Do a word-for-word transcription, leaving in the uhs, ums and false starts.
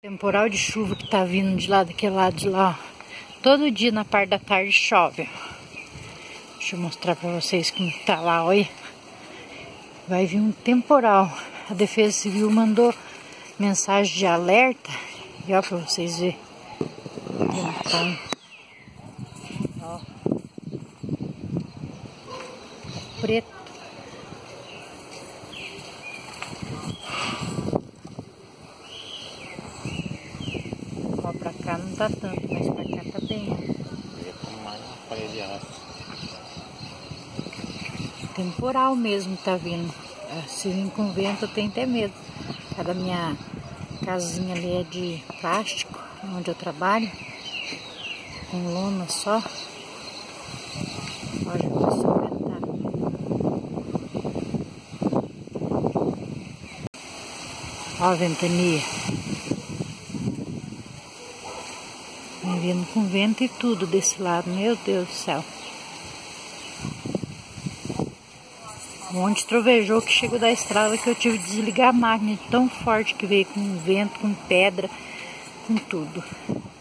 Temporal de chuva que tá vindo de lá, daquele lado de lá, ó. Todo dia na parte da tarde chove. Deixa eu mostrar pra vocês como tá lá, olha. Vai vir um temporal. A Defesa Civil mandou mensagem de alerta. E ó, pra vocês verem. Então, ó. Preto. Ó, pra cá não tá tanto, mas pra cá tá bem. Temporal mesmo tá vindo. Se vir com vento eu tenho até medo. A da minha casinha ali é de plástico, onde eu trabalho. Com lona só. Ó, já começou a ventar. Ó a ventania. Vem vindo com vento e tudo desse lado. Meu Deus do céu. Um monte trovejou que chegou da estrada que eu tive que desligar a máquina. Tão forte que veio com vento, com pedra, com tudo.